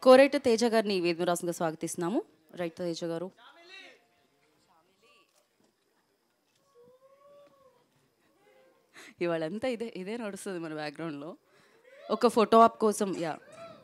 కోరేట తేజ గారిని వేదరాసంగా స్వాగతిస్తున్నాము. రైట్ తేజ గారు. ఇవాళంతా ఇదే నడుస్తుంది మన బ్యాక్గ్రౌండ్లో. ఒక ఫోటో ఆప్ కోసం యా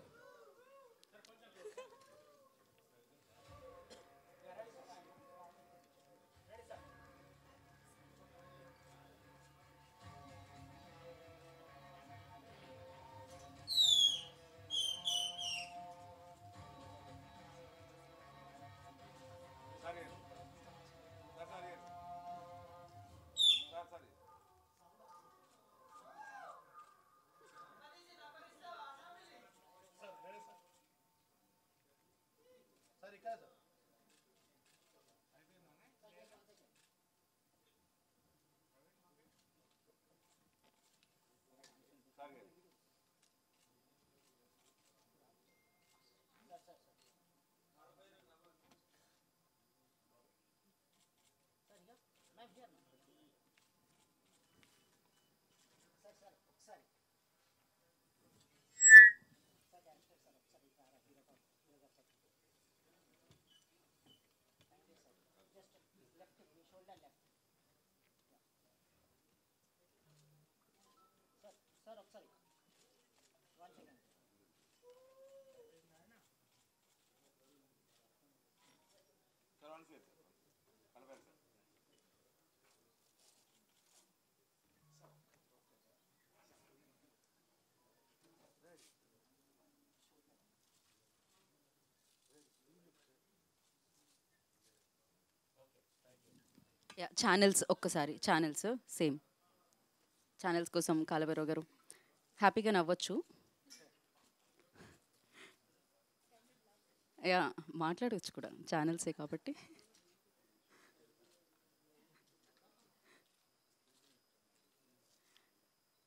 ఛానల్స్ ఒక్కసారి ఛానల్స్ సేమ్ ఛానల్స్ కోసం కాలభైరవ్ గారు హ్యాపీగా నవ్వచ్చు. యా మాట్లాడవచ్చు కూడా ఛానల్సే కాబట్టి.